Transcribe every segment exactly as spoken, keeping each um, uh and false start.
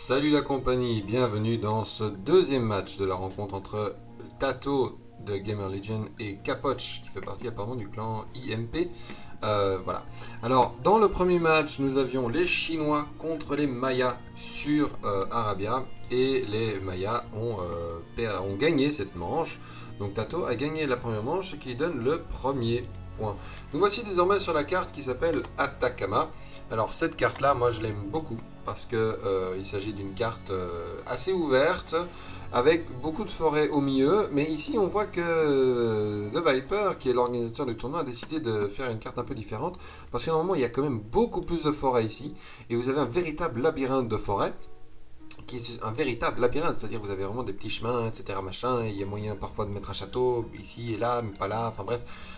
Salut la compagnie, bienvenue dans ce deuxième match de la rencontre entre Tato de Gamer Legion et Capoch qui fait partie apparemment du clan I M P. Euh, voilà. Alors dans le premier match nous avions les Chinois contre les Mayas sur euh, Arabia et les Mayas ont, euh, ont gagné cette manche. Donc Tato a gagné la première manche ce qui donne le premier point. Nous voici désormais sur la carte qui s'appelle Atacama. Alors cette carte là moi je l'aime beaucoup parce que euh, il s'agit d'une carte euh, assez ouverte avec beaucoup de forêts au milieu, mais ici on voit que euh, The Viper, qui est l'organisateur du tournoi, a décidé de faire une carte un peu différente parce que normalement il y a quand même beaucoup plus de forêts ici et vous avez un véritable labyrinthe de forêts qui est un véritable labyrinthe, c'est-à-dire que vous avez vraiment des petits chemins, et cetera. Machin, et il y a moyen parfois de mettre un château ici et là, mais pas là, enfin bref.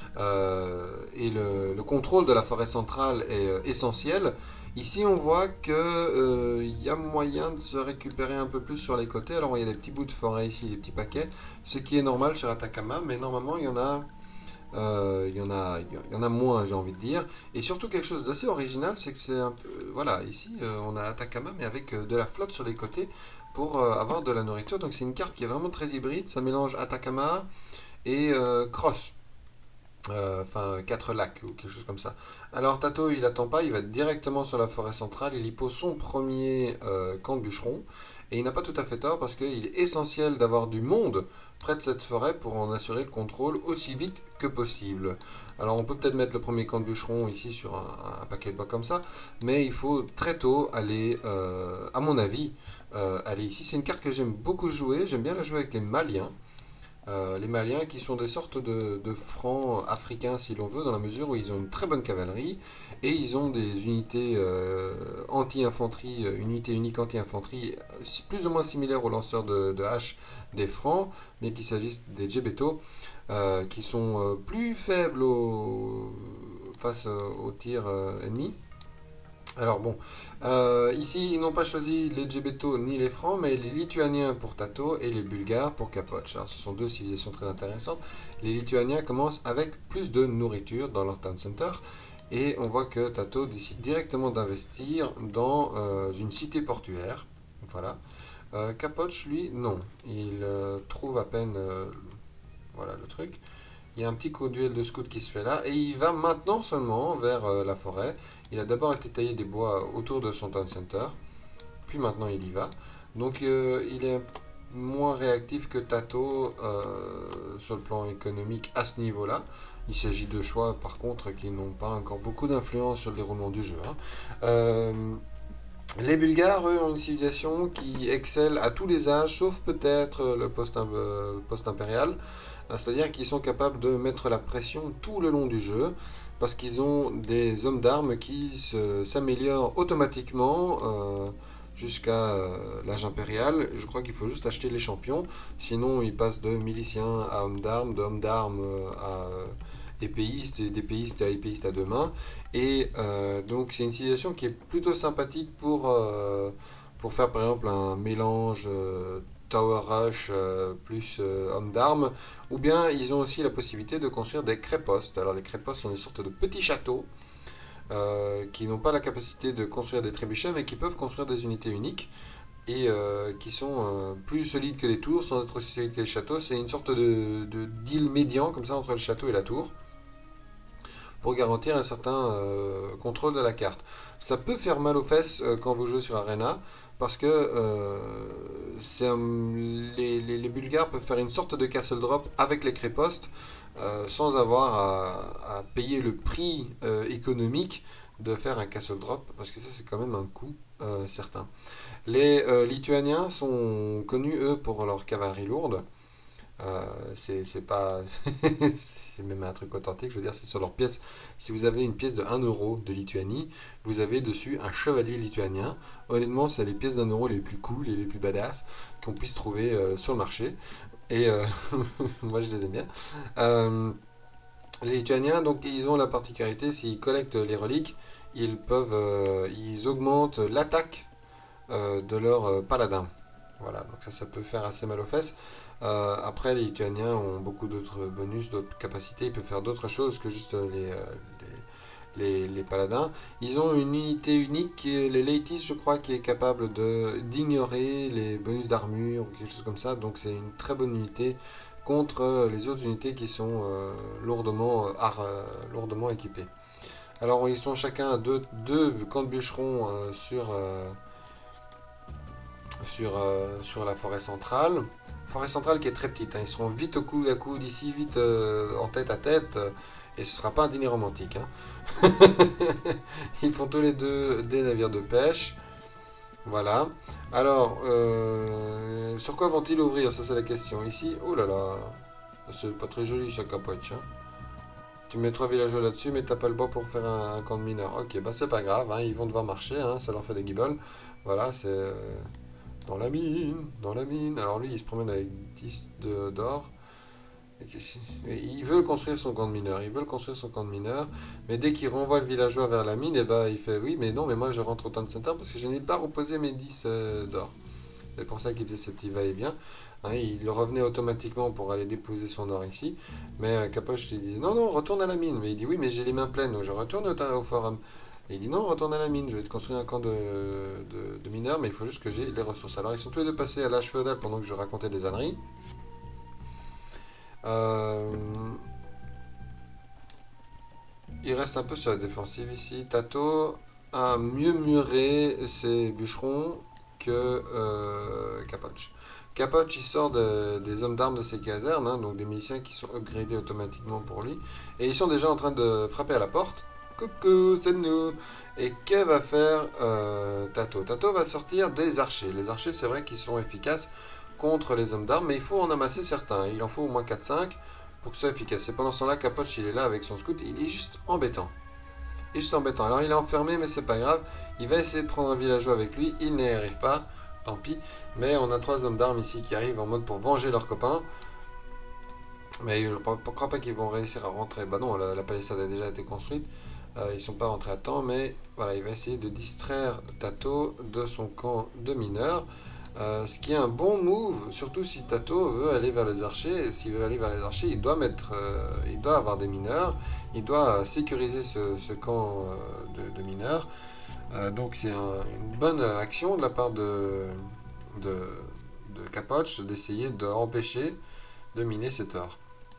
Euh, et le, le contrôle de la forêt centrale est euh, essentiel. Ici, on voit qu'il euh, y a moyen de se récupérer un peu plus sur les côtés. Alors, il y a des petits bouts de forêt ici, des petits paquets, ce qui est normal sur Atacama, mais normalement, il y en a euh, il y en a, il y en a moins, j'ai envie de dire. Et surtout quelque chose d'assez original, c'est que c'est un peu, voilà, ici euh, on a Atacama, mais avec euh, de la flotte sur les côtés pour euh, avoir de la nourriture. Donc c'est une carte qui est vraiment très hybride. Ça mélange Atacama et euh, Cross. Euh, enfin, quatre lacs ou quelque chose comme ça. Alors Tato, il attend pas, il va directement sur la forêt centrale, il y pose son premier euh, camp de bûcheron, et il n'a pas tout à fait tort parce qu'il est essentiel d'avoir du monde près de cette forêt pour en assurer le contrôle aussi vite que possible. Alors on peut peut-être mettre le premier camp de bûcheron ici sur un, un paquet de bois comme ça, mais il faut très tôt aller, euh, à mon avis, euh, aller ici. C'est une carte que j'aime beaucoup jouer, j'aime bien la jouer avec les Maliens. Euh, les Maliens qui sont des sortes de, de francs africains si l'on veut, dans la mesure où ils ont une très bonne cavalerie et ils ont des unités euh, anti-infanterie, euh, unités uniques anti-infanterie plus ou moins similaires aux lanceurs de, de hache des francs, mais qu'il s'agisse des Djebeto euh, qui sont euh, plus faibles au, face euh, aux tirs euh, ennemis. Alors bon, euh, ici ils n'ont pas choisi les Djebeto ni les Francs, mais les Lituaniens pour Tato et les Bulgares pour Capoch. Alors ce sont deux civilisations très intéressantes. Les Lituaniens commencent avec plus de nourriture dans leur town center, et on voit que Tato décide directement d'investir dans euh, une cité portuaire. Voilà. Euh, Capoch, lui, non. Il euh, trouve à peine euh, voilà le truc. Il y a un petit duel de scout qui se fait là, et il va maintenant seulement vers euh, la forêt. Il a d'abord été taillé des bois autour de son town center, puis maintenant il y va. Donc euh, il est moins réactif que Tato euh, sur le plan économique à ce niveau-là. Il s'agit de choix par contre qui n'ont pas encore beaucoup d'influence sur le déroulement du jeu. Hein. Euh, les Bulgares, eux, ont une civilisation qui excelle à tous les âges, sauf peut-être le post-impérial. C'est-à-dire qu'ils sont capables de mettre la pression tout le long du jeu, parce qu'ils ont des hommes d'armes qui s'améliorent automatiquement euh, jusqu'à euh, l'âge impérial. Je crois qu'il faut juste acheter les champions, sinon ils passent de miliciens à hommes d'armes, de hommes d'armes à épéistes, et d'épéistes à épéistes à deux mains. Et euh, donc c'est une civilisation qui est plutôt sympathique pour, euh, pour faire par exemple un mélange euh, Tower Rush euh, plus euh, hommes d'armes, ou bien ils ont aussi la possibilité de construire des crépostes. Alors les crépostes sont des sortes de petits châteaux euh, qui n'ont pas la capacité de construire des trébuchets, mais qui peuvent construire des unités uniques et euh, qui sont euh, plus solides que les tours sans être aussi solides que les châteaux. C'est une sorte de, de deal médian comme ça entre le château et la tour, pour garantir un certain euh, contrôle de la carte. Ça peut faire mal aux fesses euh, quand vous jouez sur Arena, parce que euh, un, les, les, les Bulgares peuvent faire une sorte de castle drop avec les crépostes euh, sans avoir à, à payer le prix euh, économique de faire un castle drop, parce que ça c'est quand même un coût euh, certain. Les euh, Lituaniens sont connus eux pour leur cavalerie lourde. Euh, c'est pas c'est même un truc authentique, je veux dire, c'est sur leur pièce. Si vous avez une pièce de un euro de Lituanie, vous avez dessus un chevalier lituanien. Honnêtement, c'est les pièces d'un euro les plus cool et les plus badass qu'on puisse trouver euh, sur le marché, et euh, moi je les aime bien. euh, les Lituaniens, donc ils ont la particularité, s'ils collectent les reliques, ils peuvent euh, ils augmentent l'attaque euh, de leur euh, paladin. Voilà, donc ça, ça peut faire assez mal aux fesses. Euh, après, les Lituaniens ont beaucoup d'autres bonus, d'autres capacités. Ils peuvent faire d'autres choses que juste les, euh, les, les paladins. Ils ont une unité unique, qui est- les Laitis, je crois, qui est capable de d'ignorer les bonus d'armure ou quelque chose comme ça. Donc c'est une très bonne unité contre euh, les autres unités qui sont euh, lourdement, euh, ar- euh, lourdement équipées. Alors ils sont chacun à deux, deux camps de bûcherons euh, sur, euh, sur, euh, sur la forêt centrale. Forêt centrale qui est très petite, hein. Ils seront vite au coude à coude ici, vite euh, en tête à tête, euh, et ce sera pas un dîner romantique, hein. Ils font tous les deux des navires de pêche. Voilà. Alors, euh, sur quoi vont-ils ouvrir? Ça, c'est la question. Ici, oh là là, c'est pas très joli, chaque capoche, hein. Tu mets trois villageois là-dessus, mais t'as pas le bois pour faire un, un camp de mineurs. Ok, bah c'est pas grave, hein, ils vont devoir marcher, hein, ça leur fait des guibolles. Voilà, c'est euh, dans la mine, dans la mine. Alors lui, il se promène avec dix de- d'or. Et qu'est-ce- et il veut construire son camp de mineurs, il veut construire son camp de mineurs, mais dès qu'il renvoie le villageois vers la mine, et bah il fait oui, mais non, mais moi je rentre au town center parce que je n'ai pas reposé mes dix euh, d'or. C'est pour ça qu'il faisait ce petit va-et-vient. Hein, il revenait automatiquement pour aller déposer son or ici. Mais euh, Capoche lui dit non, non, retourne à la mine. Mais il dit oui, mais j'ai les mains pleines, donc je retourne au, au forum. Et il dit non, retourne à la mine, je vais te construire un camp de, de, de mineurs, mais il faut juste que j'ai les ressources. Alors ils sont tous les deux passés à l'âge féodal pendant que je racontais des âneries. Euh, il reste un peu sur la défensive ici. Tato a mieux muré ses bûcherons que euh, Capoche. Capoche, il sort de- des hommes d'armes de ses casernes, hein, donc des miliciens qui sont upgradés automatiquement pour lui. Et ils sont déjà en train de frapper à la porte. Coucou, c'est nous. Et que va faire euh, Tato? Tato va sortir des archers. Les archers, c'est vrai qu'ils sont efficaces contre les hommes d'armes, mais il faut en amasser certains. Il en faut au moins quatre cinq pour que ce soit efficace. Et pendant ce temps-là, Capoche, il est là avec son scout. Il est juste embêtant. Il est juste embêtant. Alors il est enfermé, mais c'est pas grave. Il va essayer de prendre un villageois avec lui. Il n'y arrive pas. Tant pis. Mais on a trois hommes d'armes ici qui arrivent en mode pour venger leurs copains. Mais je ne crois pas qu'ils vont réussir à rentrer. Bah non, la, la palissade a déjà été construite. Euh, ils ne sont pas rentrés à temps. Mais voilà, il va essayer de distraire Tato de son camp de mineurs. Euh, ce qui est un bon move, surtout si Tato veut aller vers les archers. S'il veut aller vers les archers, il doit mettre, euh, il doit avoir des mineurs. Il doit sécuriser ce, ce camp euh, de, de mineurs. Euh, donc c'est un, une bonne action de la part de, de, de Capoche d'essayer d'empêcher de miner cet or.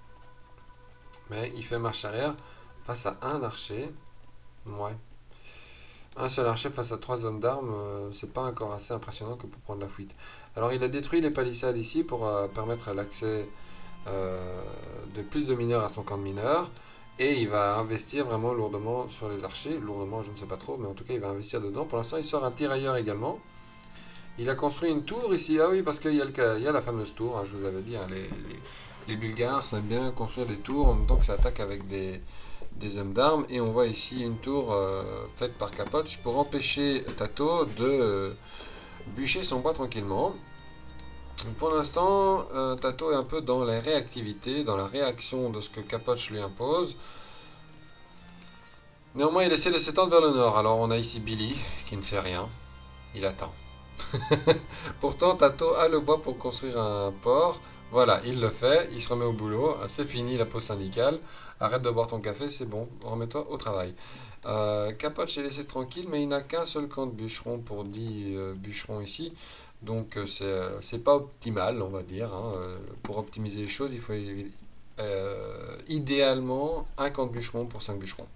Mais il fait marche arrière face à un archer. Ouais. Un seul archer face à trois hommes d'armes, euh, c'est pas encore assez impressionnant que pour prendre la fuite. Alors il a détruit les palissades ici pour euh, permettre l'accès euh, de plus de mineurs à son camp de mineurs. Et il va investir vraiment lourdement sur les archers. Lourdement, je ne sais pas trop, mais en tout cas, il va investir dedans. Pour l'instant, il sort un tirailleur également. Il a construit une tour ici. Ah oui, parce qu'il y, y a la fameuse tour, hein, je vous avais dit. Hein, les, les, les Bulgares savent bien construire des tours en même temps que ça attaque avec des, des hommes d'armes. Et on voit ici une tour euh, faite par Capoche pour empêcher Tato de euh, bûcher son bois tranquillement. Pour l'instant, euh, Tato est un peu dans la réactivité, dans la réaction de ce que Capoche lui impose. Néanmoins, il essaie de s'étendre vers le nord. Alors, on a ici Billy, qui ne fait rien. Il attend. Pourtant, Tato a le bois pour construire un port. Voilà, il le fait. Il se remet au boulot. C'est fini la pause syndicale. Arrête de boire ton café, c'est bon. Remets-toi au travail. Euh, Capoche est laissé tranquille, mais il n'a qu'un seul camp de bûcherons pour dix euh, bûcherons ici. Donc euh, c'est euh, c'est pas optimal, on va dire. Hein. Euh, pour optimiser les choses, il faut euh, idéalement un camp de bûcherons pour cinq bûcherons.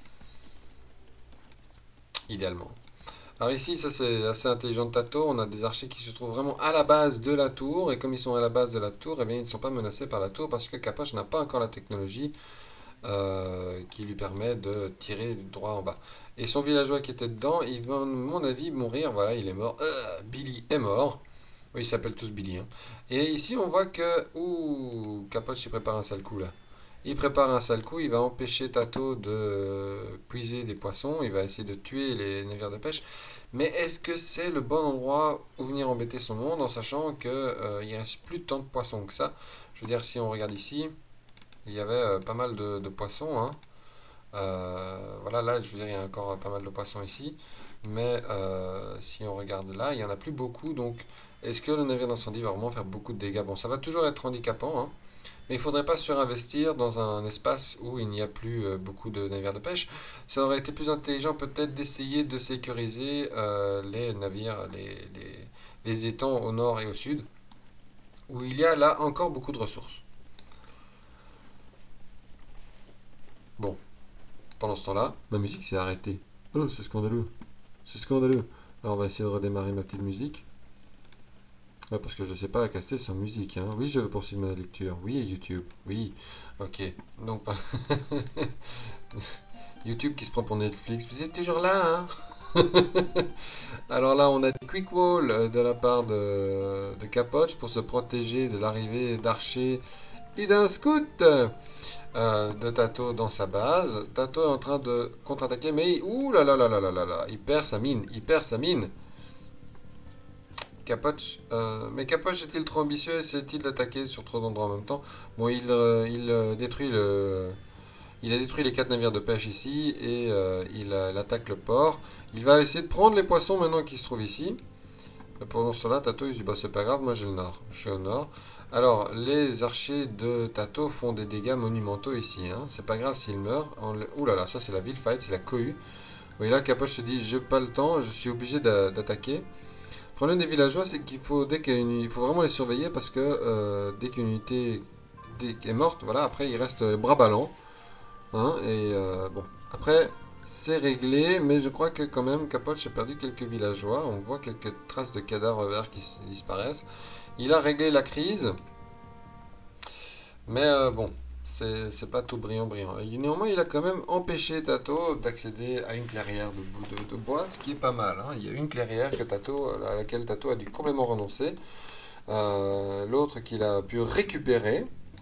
Idéalement. Alors ici, ça c'est assez intelligent de Tato. On a des archers qui se trouvent vraiment à la base de la tour. Et comme ils sont à la base de la tour, eh bien, ils ne sont pas menacés par la tour parce que Capoche n'a pas encore la technologie euh, qui lui permet de tirer du droit en bas. Et son villageois qui était dedans, il va, à mon avis, mourir. Voilà, il est mort. Euh, Billy est mort. Oui, ils s'appellent tous Billy. Hein. Et ici, on voit que... Ouh, Capoche, il prépare un sale coup, là. Il prépare un sale coup, il va empêcher Tato de puiser des poissons, il va essayer de tuer les navires de pêche. Mais est-ce que c'est le bon endroit où venir embêter son monde en sachant qu'il euh, ne reste plus tant de poissons que ça? Je veux dire, si on regarde ici, il y avait euh, pas mal de, de poissons. Hein. Euh, voilà, là, je veux dire, il y a encore pas mal de poissons ici. Mais euh, si on regarde là, il n'y en a plus beaucoup. Donc, est-ce que le navire d'incendie va vraiment faire beaucoup de dégâts? Bon, ça va toujours être handicapant, hein, Mais il ne faudrait pas surinvestir dans un espace où il n'y a plus euh, beaucoup de navires de pêche. Ça aurait été plus intelligent peut-être d'essayer de sécuriser euh, les navires, les, les- les étangs au nord et au sud, où il y a là encore beaucoup de ressources. Bon, pendant ce temps-là, ma musique s'est arrêtée. Oh, c'est scandaleux. C'est scandaleux. Alors on va essayer de redémarrer ma petite musique. Ouais, parce que je ne sais pas caster sans musique, hein. Oui, je veux poursuivre ma lecture. Oui, YouTube. Oui. Ok. Donc, YouTube qui se prend pour Netflix. Vous êtes toujours là, hein? Alors là, on a des quick wall euh, de la part de, de Capoche pour se protéger de l'arrivée d'Archer et d'un scout euh, de Tato dans sa base. Tato est en train de contre-attaquer, mais ouh là là là là là là là, il perd sa mine, il perd sa mine. Capoche, euh, mais Capoche est-il trop ambitieux? Essaie-t-il d'attaquer sur trop d'endroits en même temps? Bon, il, euh, il euh, détruit le, il a détruit les quatre navires de pêche ici et euh, il, euh, il attaque le port. Il va essayer de prendre les poissons maintenant qui se trouvent ici. Pendant cela, Tato il dit bah c'est pas grave, moi j'ai le nord, je suis au nord. Alors les archers de Tato font des dégâts monumentaux ici, hein. C'est pas grave s'ils meurent. Le... Ouh là là, ça c'est la ville fight, c'est la cohue. Oui là Capoche se dit j'ai pas le temps, je suis obligé d'attaquer. Le problème des villageois c'est qu'il faut dès qu'il il faut vraiment les surveiller parce que euh, dès qu'une unité est morte, voilà après il reste bras ballants. Hein, et euh, bon, après, c'est réglé, mais je crois que quand même, Capoche a perdu quelques villageois. On voit quelques traces de cadavres verts qui disparaissent. Il a réglé la crise, mais euh, bon, c'est pas tout brillant, brillant. Et néanmoins, il a quand même empêché Tato d'accéder à une clairière de, de, de bois, ce qui est pas mal. Hein. Il y a une clairière que Tato, à laquelle Tato a dû complètement renoncer. Euh, L'autre qu'il a pu récupérer.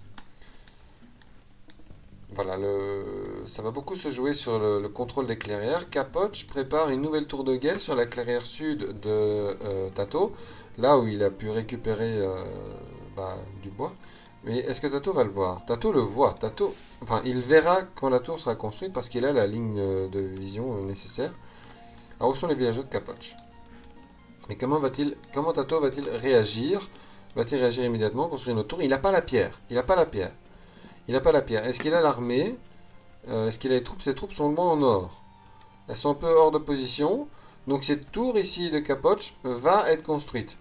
Voilà, le... ça va beaucoup se jouer sur le, le contrôle des clairières. Capoche prépare une nouvelle tour de guet sur la clairière sud de euh, Tato, là où il a pu récupérer euh, bah, du bois. Mais est-ce que Tato va le voir? Tato le voit. Tato, enfin, il verra quand la tour sera construite parce qu'il a la ligne de vision nécessaire. Alors, où sont les villageois de Capoche? Et comment va-t-il, comment Tato va-t-il réagir? Va-t-il réagir immédiatement, construire une autre tour? Il n'a pas la pierre. Il n'a pas la pierre. Il n'a pas la pierre. Est-ce qu'il a l'armée? euh, Est-ce qu'il a les troupes? Ses troupes sont loin au nord. Elles sont un peu hors de position. Donc cette tour ici de Capoche va être construite.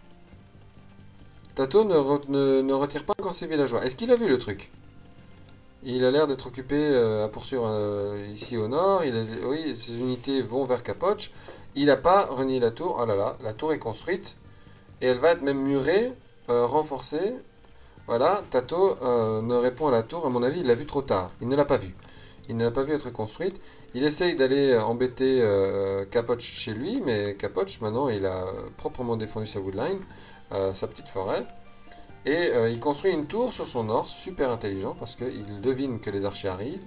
Tato ne, re, ne, ne retire pas encore ses villageois. Est-ce qu'il a vu le truc? Il a l'air d'être occupé euh, à poursuivre euh, ici au nord. Il a, oui, ses unités vont vers Capoche. Il n'a pas renié la tour. Oh là là, la tour est construite. Et elle va être même murée, euh, renforcée. Voilà, Tato euh, ne répond à la tour, à mon avis, il l'a vu trop tard. Il ne l'a pas vu. Il ne l'a pas vu être construite. Il essaye d'aller embêter euh, Capoche chez lui, mais Capoche, maintenant, il a proprement défendu sa woodline, euh, sa petite forêt. Et euh, il construit une tour sur son nord, super intelligent, parce qu'il devine que les archers arrivent.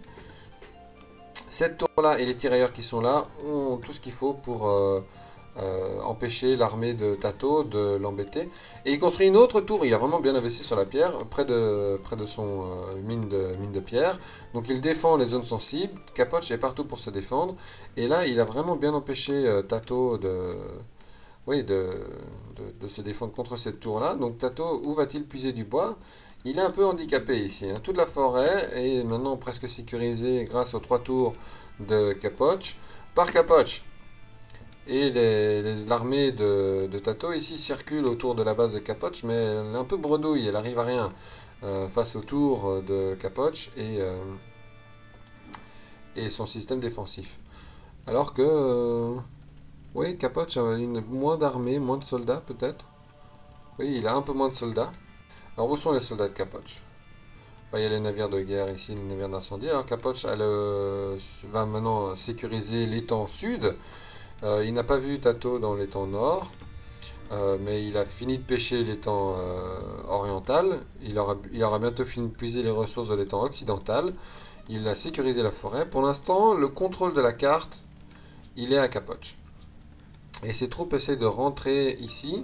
Cette tour-là et les tirailleurs qui sont là ont tout ce qu'il faut pour... Euh, Euh, empêcher l'armée de Tato de l'embêter. Et il construit une autre tour, il a vraiment bien investi sur la pierre, près de, près de son euh, mine, de, mine de pierre. Donc il défend les zones sensibles, Capoche est partout pour se défendre. Et là, il a vraiment bien empêché euh, Tato de, oui, de, de, de se défendre contre cette tour-là. Donc Tato, où va-t-il puiser du bois? Il est un peu handicapé ici. Hein. Toute la forêt est maintenant presque sécurisée grâce aux trois tours de Capoche. Par Capoche, et l'armée de, de Tato ici circule autour de la base de Capoche, mais elle est un peu bredouille, elle arrive à rien euh, face au tour de Capoche et, euh, et son système défensif. Alors que, euh, oui, Capoche a une, moins d'armée, moins de soldats peut-être. Oui, il a un peu moins de soldats. Alors où sont les soldats de Capoche? Il y a les navires de guerre ici, les navires d'incendie. Alors Capoche elle, euh, va maintenant sécuriser l'étang sud. Euh, il n'a pas vu Tato dans l'étang nord, euh, mais il a fini de pêcher l'étang euh, oriental. Il aura, il aura bientôt fini de puiser les ressources de l'étang occidental. Il a sécurisé la forêt. Pour l'instant, le contrôle de la carte, il est à Capoche. Et ses troupes essaient de rentrer ici,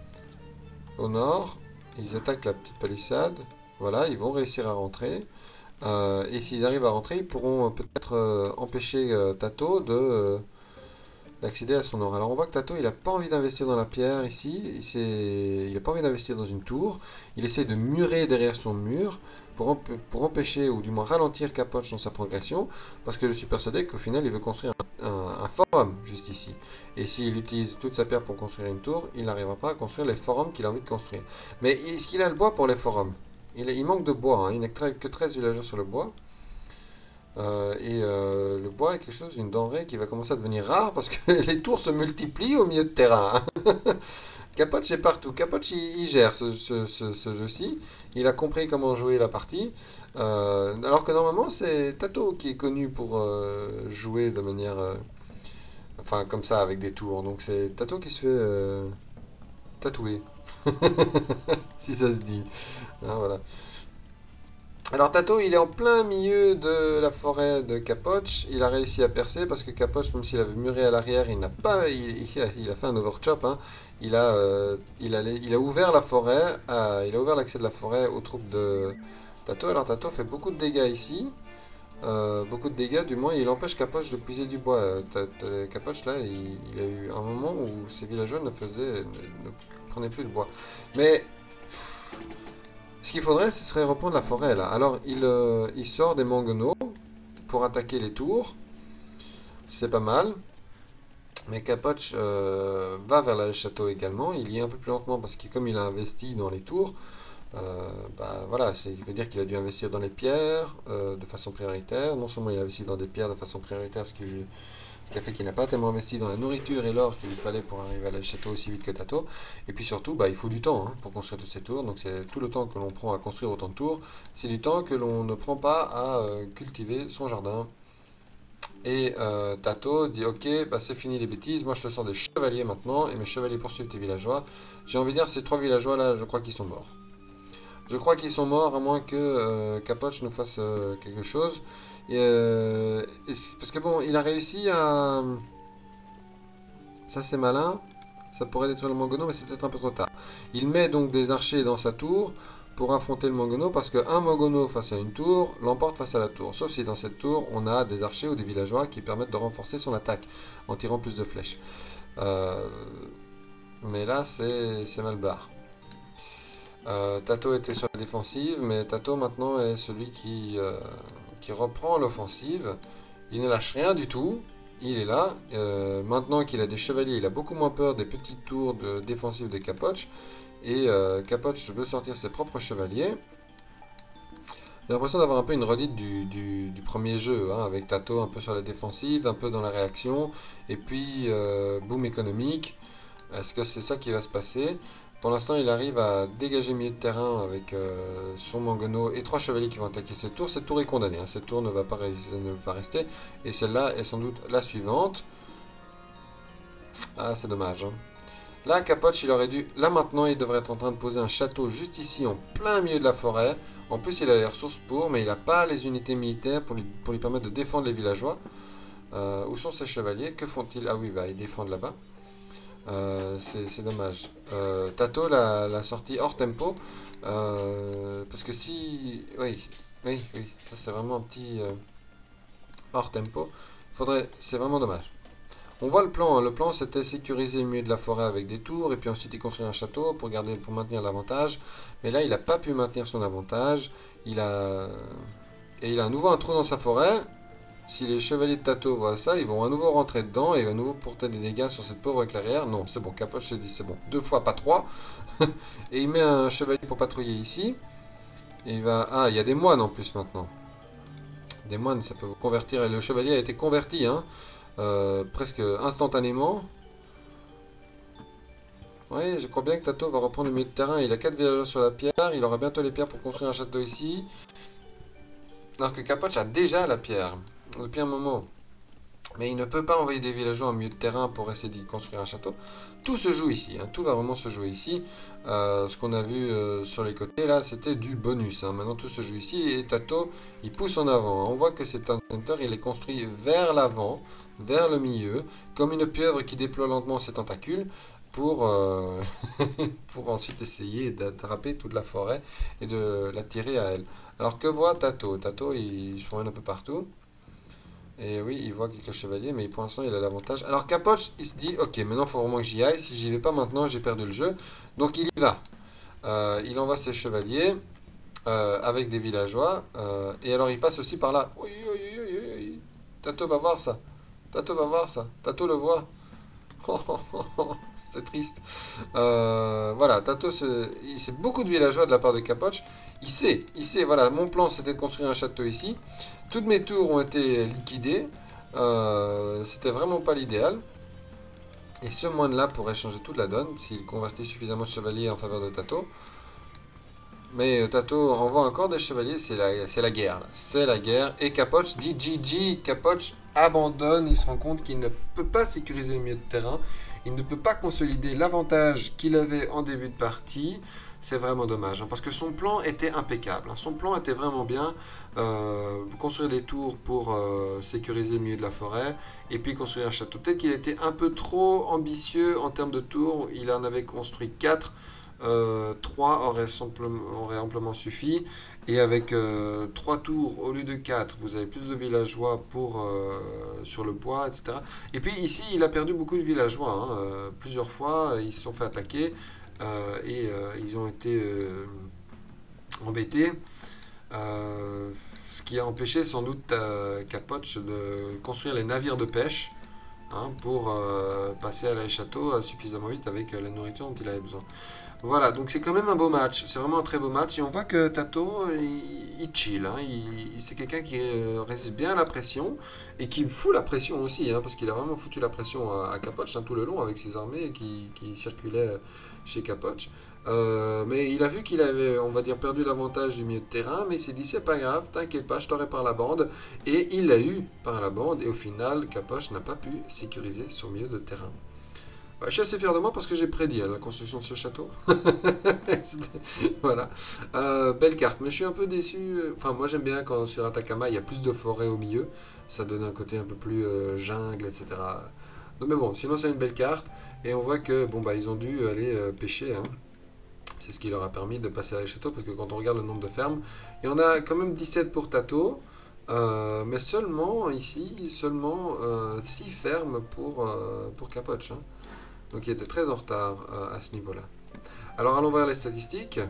au nord. Ils attaquent la petite palissade. Voilà, ils vont réussir à rentrer. Euh, et s'ils arrivent à rentrer, ils pourront peut-être euh, empêcher euh, Tato de... Euh, d'accéder à son or. Alors on voit que Tato il n'a pas envie d'investir dans la pierre ici, il n'a pas envie d'investir dans une tour, il essaie de murer derrière son mur pour, emp pour empêcher ou du moins ralentir Capoche dans sa progression, parce que je suis persuadé qu'au final il veut construire un, un, un forum juste ici. Et s'il utilise toute sa pierre pour construire une tour, il n'arrivera pas à construire les forums qu'il a envie de construire. Mais est-ce qu'il a le bois pour les forums? il, il manque de bois, hein. Il n'a que treize villageois sur le bois. Euh, et euh, le bois est quelque chose, une denrée qui va commencer à devenir rare parce que les tours se multiplient au milieu de terrain. Capoche est partout. Capoche il, il gère ce, ce, ce, ce jeu-ci. Il a compris comment jouer la partie. Euh, alors que normalement c'est Tato qui est connu pour euh, jouer de manière, euh, enfin comme ça avec des tours. Donc c'est Tato qui se fait euh, tatouer, si ça se dit. Hein, voilà. Alors Tato, il est en plein milieu de la forêt de Capoche. Il a réussi à percer parce que Capoche, même s'il avait muré à l'arrière, il n'a pas, il, il, a, il a fait un overchop. Hein. Il a, euh, il a, il a ouvert la forêt, à, il a ouvert l'accès de la forêt aux troupes de Tato. Alors Tato fait beaucoup de dégâts ici, euh, beaucoup de dégâts. Du moins, il empêche Capoche de puiser du bois. Capoche là, il, il a eu un moment où ses villageois ne faisaient, ne, ne prenaient plus de bois. Mais ce qu'il faudrait, ce serait reprendre la forêt là. Alors il, euh, il sort des mangonos pour attaquer les tours. C'est pas mal. Mais Capoche euh, va vers le château également. Il y est un peu plus lentement parce que comme il a investi dans les tours, euh, bah, voilà, il veut dire qu'il a dû investir dans les pierres euh, de façon prioritaire. Non seulement il a investi dans des pierres de façon prioritaire, ce qui, ce qui a fait qu'il n'a pas tellement investi dans la nourriture et l'or qu'il lui fallait pour arriver à le château aussi vite que Tato. Et puis surtout, bah, il faut du temps hein, pour construire toutes ces tours. Donc c'est tout le temps que l'on prend à construire autant de tours. C'est du temps que l'on ne prend pas à euh, cultiver son jardin. Et euh, Tato dit ok, bah c'est fini les bêtises, moi je te sors des chevaliers maintenant, et mes chevaliers poursuivent tes villageois. J'ai envie de dire, ces trois villageois là, je crois qu'ils sont morts. Je crois qu'ils sont morts, à moins que euh, Capoche nous fasse euh, quelque chose. Et, euh, et parce que bon, il a réussi à... Ça c'est malin, ça pourrait détruire le mangono, mais c'est peut-être un peu trop tard. Il met donc des archers dans sa tour pour affronter le mangono, parce qu'un mangono face à une tour l'emporte face à la tour. Sauf si dans cette tour, on a des archers ou des villageois qui permettent de renforcer son attaque en tirant plus de flèches. Euh, mais là, c'est mal barre. Euh, Tato était sur la défensive, mais Tato maintenant est celui qui, euh, qui reprend l'offensive. Il ne lâche rien du tout. Il est là. Euh, maintenant qu'il a des chevaliers, il a beaucoup moins peur des petites tours de défensive des Capoche. Et euh, Capoche veut sortir ses propres chevaliers. J'ai l'impression d'avoir un peu une redite du, du, du premier jeu, hein, avec Tato un peu sur la défensive, un peu dans la réaction, et puis euh, boom économique. Est-ce que c'est ça qui va se passer? Pour l'instant, il arrive à dégager milieu de terrain avec euh, son mangono et trois chevaliers qui vont attaquer cette tour. Cette tour est condamnée, hein. Cette tour ne va pas, ne va pas rester, et celle-là est sans doute la suivante. Ah, c'est dommage, hein. Là, Capoche, il aurait dû... Là, maintenant, il devrait être en train de poser un château juste ici, en plein milieu de la forêt. En plus, il a les ressources pour, mais il n'a pas les unités militaires pour lui, pour lui permettre de défendre les villageois. Euh, où sont ses chevaliers? Que font-ils? Ah oui, bah, ils défendent là-bas. Euh, c'est dommage. Euh, Tato l'a sorti hors tempo. Euh, parce que si... Oui, oui, oui. Ça, c'est vraiment un petit... Euh, hors tempo. Faudrait... C'est vraiment dommage. On voit le plan, hein. Le plan c'était sécuriser le milieu de la forêt avec des tours et puis ensuite il construit un château pour, garder, pour maintenir l'avantage. Mais là il n'a pas pu maintenir son avantage. Il a... Et il a à nouveau un trou dans sa forêt. Si les chevaliers de Tato voient ça, ils vont à nouveau rentrer dedans et à nouveau porter des dégâts sur cette pauvre clairière. Non, c'est bon, Capoche se dit c'est bon. Deux fois, pas trois. Et il met un chevalier pour patrouiller ici. Et il va... Ah, il y a des moines en plus maintenant. Des moines, ça peut vous convertir. Et le chevalier a été converti, hein. Euh, presque instantanément. Oui, je crois bien que Tato va reprendre le milieu de terrain. Il a quatre villageois sur la pierre. Il aura bientôt les pierres pour construire un château ici. Alors que Capoche a déjà la pierre depuis un moment. Mais il ne peut pas envoyer des villageois en milieu de terrain pour essayer de construire un château. Tout se joue ici, hein. Tout va vraiment se jouer ici. Euh, ce qu'on a vu euh, sur les côtés là, c'était du bonus, hein. Maintenant tout se joue ici et Tato il pousse en avant, hein. On voit que c'est un center, il est construit vers l'avant, vers le milieu, comme une pieuvre qui déploie lentement ses tentacules pour, euh, pour ensuite essayer d'attraper toute la forêt et de l'attirer à elle. Alors que voit Tato? Tato il se promène un peu partout. Et oui, il voit quelques chevaliers, mais pour l'instant, il a l'avantage. Alors, Capoche, il se dit, ok, maintenant, il faut vraiment que j'y aille. Si j'y vais pas maintenant, j'ai perdu le jeu. Donc, il y va. Euh, il envoie ses chevaliers. euh, avec des villageois. Euh, et alors il passe aussi par là. Oui, oui, oui, oui, oui. Tato va voir ça. Tato va voir ça. Tato le voit. C'est triste. Euh, voilà, Tato, c'est beaucoup de villageois de la part de Capoche. Il sait, il sait, voilà, mon plan c'était de construire un château ici. Toutes mes tours ont été liquidées. Euh, c'était vraiment pas l'idéal. Et ce moine-là pourrait changer toute la donne s'il convertit suffisamment de chevaliers en faveur de Tato. Mais Tato envoie encore des chevaliers, c'est la, c'est la guerre. C'est la guerre. Et Capoche dit G G. Capoche abandonne, il se rend compte qu'il ne peut pas sécuriser le milieu de terrain. Il ne peut pas consolider l'avantage qu'il avait en début de partie. C'est vraiment dommage, hein, parce que son plan était impeccable. Hein. Son plan était vraiment bien. Euh, construire des tours pour euh, sécuriser le milieu de la forêt, et puis construire un château. Peut-être qu'il était un peu trop ambitieux en termes de tours. Il en avait construit quatre. Euh, trois auraient, auraient amplement suffi. Et avec euh, trois tours au lieu de quatre, vous avez plus de villageois pour, euh, sur le bois, et cetera. Et puis ici, il a perdu beaucoup de villageois. Hein. Euh, plusieurs fois, ils se sont fait attaquer. Euh, et euh, ils ont été euh, embêtés, euh, ce qui a empêché sans doute euh, Capoche de construire les navires de pêche, hein, pour euh, passer à la château euh, suffisamment vite avec euh, la nourriture dont il avait besoin. Voilà, donc c'est quand même un beau match, c'est vraiment un très beau match, et on voit que Tato, il, il chill, hein, il, il, c'est quelqu'un qui euh, résiste bien à la pression, et qui fout la pression aussi, hein, parce qu'il a vraiment foutu la pression à, à Capoche, hein, tout le long avec ses armées qui, qui circulaient chez Capoche. Euh, mais il a vu qu'il avait, on va dire, perdu l'avantage du milieu de terrain, mais il s'est dit c'est pas grave, t'inquiète pas, je t'aurai par la bande, et il l'a eu par la bande, et au final, Capoche n'a pas pu sécuriser son milieu de terrain. Bah, je suis assez fier de moi parce que j'ai prédit, hein, la construction de ce château. Voilà. Euh, belle carte, mais je suis un peu déçu. Enfin, moi j'aime bien quand sur Atacama il y a plus de forêt au milieu. Ça donne un côté un peu plus euh, jungle, et cetera. Donc, mais bon, sinon c'est une belle carte. Et on voit que bon bah ils ont dû aller euh, pêcher. Hein. C'est ce qui leur a permis de passer à la château, parce que quand on regarde le nombre de fermes, il y en a quand même dix-sept pour Tato. Euh, mais seulement ici, seulement euh, six fermes pour, euh, pour Capoche. Hein. Donc il était très en retard euh, à ce niveau-là. Alors allons voir les statistiques.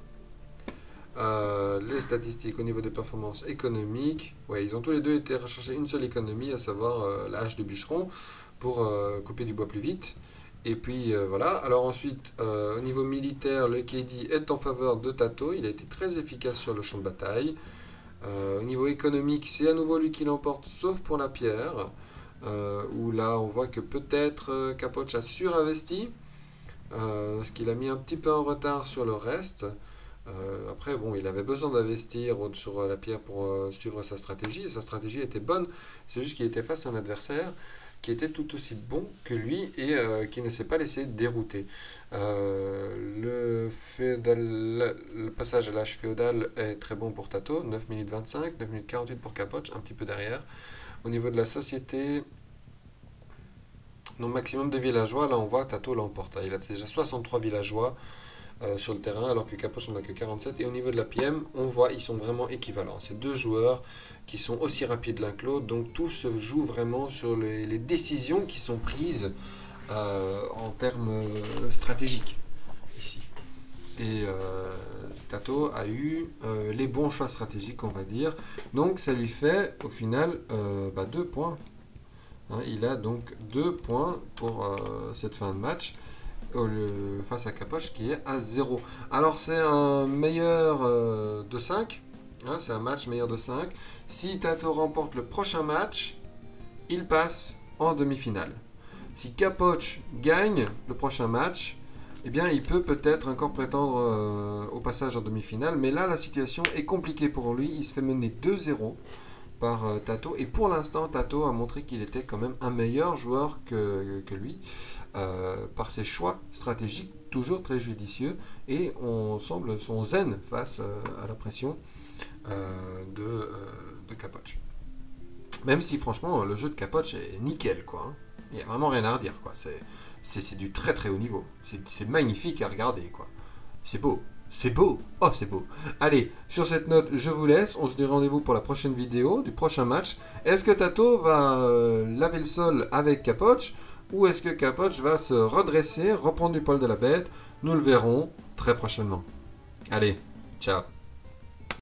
Euh, les statistiques au niveau des performances économiques. Ouais, ils ont tous les deux été rechercher une seule économie, à savoir euh, la hache de bûcheron pour euh, couper du bois plus vite. Et puis euh, voilà. Alors ensuite, euh, au niveau militaire, le K D est en faveur de Tato. Il a été très efficace sur le champ de bataille. Euh, au niveau économique, c'est à nouveau lui qui l'emporte, sauf pour la pierre. Euh, où là on voit que peut-être euh, Capoche a surinvesti, euh, ce qu'il a mis un petit peu en retard sur le reste. Euh, après bon, il avait besoin d'investir sur la pierre pour euh, suivre sa stratégie, et sa stratégie était bonne, c'est juste qu'il était face à un adversaire qui était tout aussi bon que lui et euh, qui ne s'est pas laissé dérouter. Euh, le, féodal, le passage à l'âge féodal est très bon pour Tato, neuf minutes vingt-cinq, neuf minutes quarante-huit pour Capoche, un petit peu derrière. Au niveau de la société, donc maximum de villageois, là on voit Tato l'emporte. Il a déjà soixante-trois villageois euh, sur le terrain, alors que Capoche n'en a que quarante-sept. Et au niveau de la P M, on voit ils sont vraiment équivalents. C'est deux joueurs qui sont aussi rapides l'un que l'autre, donc tout se joue vraiment sur les, les décisions qui sont prises euh, en termes stratégiques ici. Et euh, Tato a eu euh, les bons choix stratégiques, on va dire. Donc ça lui fait au final euh, bah, deux points. Hein, il a donc deux points pour euh, cette fin de match euh, face à Capoche qui est à zéro. Alors c'est un meilleur euh, de cinq. Hein, c'est un match meilleur de cinq. Si Tato remporte le prochain match, il passe en demi-finale. Si Capoche gagne le prochain match, eh bien, il peut peut-être encore prétendre euh, au passage en demi-finale. Mais là, la situation est compliquée pour lui. Il se fait mener deux zéro par euh, Tato. Et pour l'instant, Tato a montré qu'il était quand même un meilleur joueur que, que lui. Euh, par ses choix stratégiques, toujours très judicieux. Et on semble son zen face euh, à la pression euh, de, euh, de Capoche. Même si, franchement, le jeu de Capoche est nickel, quoi. Hein. Il n'y a vraiment rien à redire, quoi. C'est... C'est du très très haut niveau. C'est magnifique à regarder, quoi. C'est beau. C'est beau. Oh, c'est beau. Allez, sur cette note, je vous laisse. On se dit rendez-vous pour la prochaine vidéo, du prochain match. Est-ce que Tato va euh, laver le sol avec Capoche, ou est-ce que Capoche va se redresser, reprendre du poil de la bête? Nous le verrons très prochainement. Allez, ciao.